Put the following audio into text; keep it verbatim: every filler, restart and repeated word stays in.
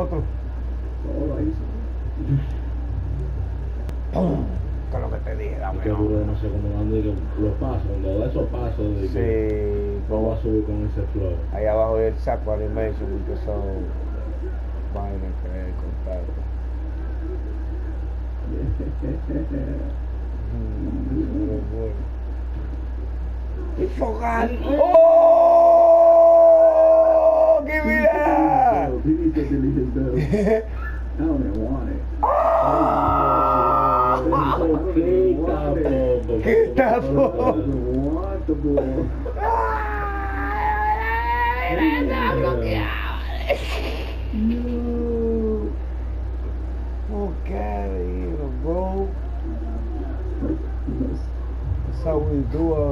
otro. Todo ahí. ¡Pum! Que es lo que te dije, dame. Que duro, no sé cómo ando, que los pasos, cuando da esos pasos de Sí, que no va a subir con ese flow. ahí abajo del saco animation, que son vainas que hay contacto. Y Fogal. ¡Oh! ¡Qué mira! He needs to delete his bill. I don't even want it. ¡Oh! ¿Qué tapo? I don't want the ball. No. Fuck out of here, bro. That's how we do our